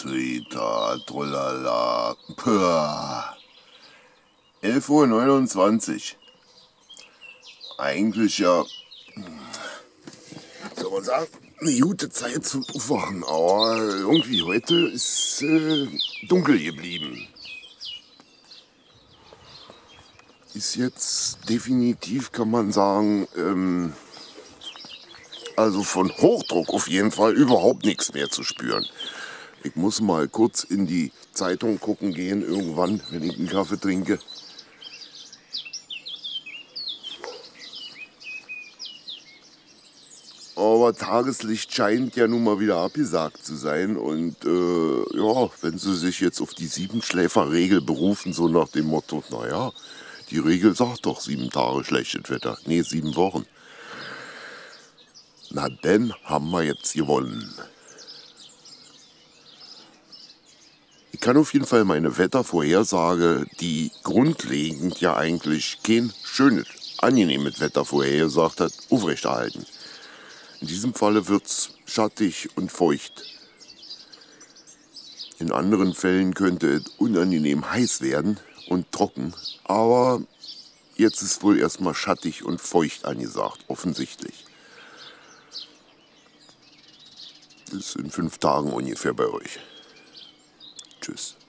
Trita, trolala. 11:29 Uhr. Eigentlich ja, soll man sagen, eine gute Zeit zum Aufwachen, aber irgendwie heute ist dunkel geblieben. Ist jetzt definitiv, kann man sagen, also von Hochdruck auf jeden Fall überhaupt nichts mehr zu spüren. Ich muss mal kurz in die Zeitung gucken gehen, irgendwann, wenn ich einen Kaffee trinke. Aber Tageslicht scheint ja nun mal wieder abgesagt zu sein. Und ja, wenn sie sich jetzt auf die Siebenschläferregel berufen, so nach dem Motto, naja, die Regel sagt doch 7 Tage schlechtes Wetter. Nee, 7 Wochen. Na denn haben wir jetzt gewonnen. Ich kann auf jeden Fall meine Wettervorhersage, die grundlegend ja eigentlich kein schönes, angenehmes Wetter vorhergesagt hat, aufrechterhalten. In diesem Falle wird es schattig und feucht. In anderen Fällen könnte es unangenehm heiß werden und trocken, aber jetzt ist wohl erstmal schattig und feucht angesagt, offensichtlich. Das ist in 5 Tagen ungefähr bei euch. Tschüss.